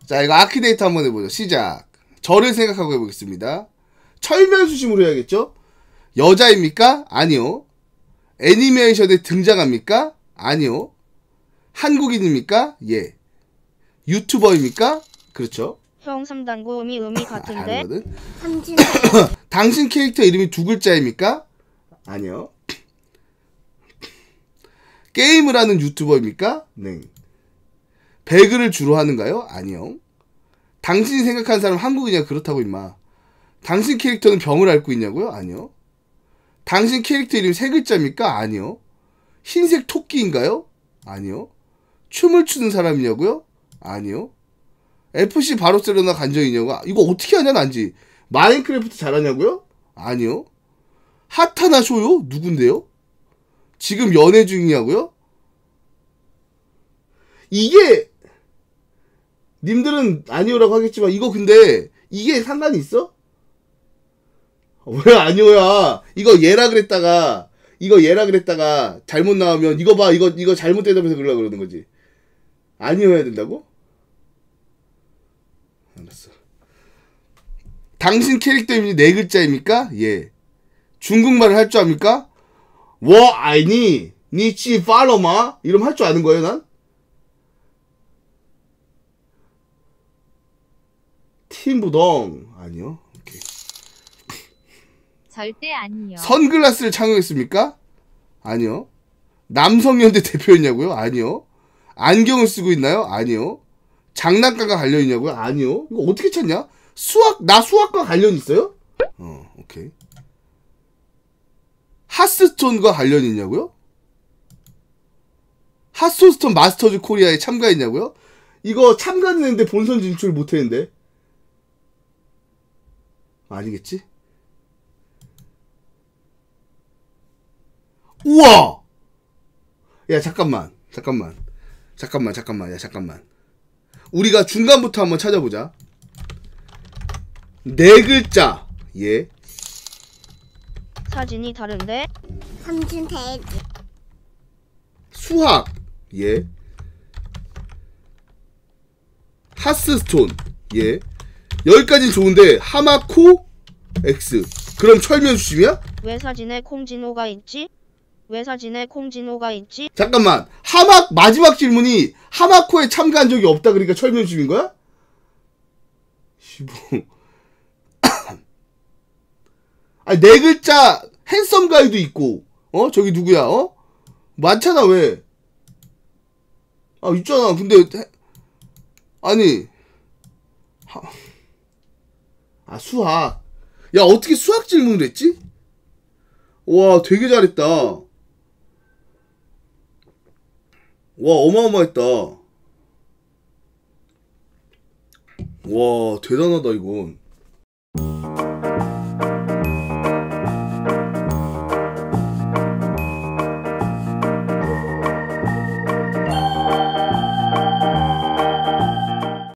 자, 이거 아키데이터 한번 해보죠. 시작. 저를 생각하고 해보겠습니다. 철면수심으로 해야겠죠? 여자입니까? 아니요. 애니메이션에 등장합니까? 아니요. 한국인입니까? 예. 유튜버입니까? 그렇죠. 형 3단고 음이 같은데? 삼진 당신 캐릭터 이름이 두 글자입니까? 아니요. 게임을 하는 유튜버입니까? 네. 배그를 주로 하는가요? 아니요. 당신이 생각하는 사람 한국이냐? 그렇다고 임마. 당신 캐릭터는 병을 앓고 있냐고요? 아니요. 당신 캐릭터 이름 세 글자입니까? 아니요. 흰색 토끼인가요? 아니요. 춤을 추는 사람이냐고요? 아니요. FC 바르셀로나 간정이냐고? 이거 어떻게 하냐 난지. 마인크래프트 잘하냐고요? 아니요. 하타나 쇼요? 누군데요? 지금 연애 중이냐고요? 이게 님들은 아니오라고 하겠지만 이거 근데 이게 상관이 있어? 왜 아니오야? 이거 얘라 그랬다가 잘못 나오면 이거 봐 이거 잘못 대답해서 그러려고 그러는 거지. 아니오야 된다고? 알았어. 당신 캐릭터 이름이 네 글자입니까? 예. 중국말을 할 줄 압니까? 워 아니 니치 팔로마 이러면 할 줄 아는 거예요 난? 팀부동 아니요. 오케이. 절대 아니요. 선글라스를 착용했습니까? 아니요. 남성연대 대표였냐고요? 아니요. 안경을 쓰고 있나요? 아니요. 장난감과 관련 있냐고요? 아니요. 이거 어떻게 찾냐? 나 수학과 관련 있어요? 오케이. 하스스톤과 관련 있냐고요? 하스스톤 마스터즈 코리아에 참가했냐고요? 이거 참가는 했는데 본선 진출 못했는데. 아니겠지? 우와! 야, 잠깐만. 야, 잠깐만. 우리가 중간부터 한번 찾아보자. 네 글자. 예. 사진이 다른데? 삼진 돼지 수학. 예. 하스스톤. 예. 여기까지는 좋은데 하마코 X. 그럼 철면수심이야? 왜 사진에 콩진호가 있지? 잠깐만. 마지막 질문이 하마코에 참가한 적이 없다 그러니까 철면수심인 거야? 아니 네 글자 핸섬 가이도 있고 저기 누구야 많잖아 왜? 아 있잖아. 근데 아니 수학. 야 어떻게 수학 질문을 했지? 와 되게 잘했다. 와 어마어마했다. 와 대단하다 이건.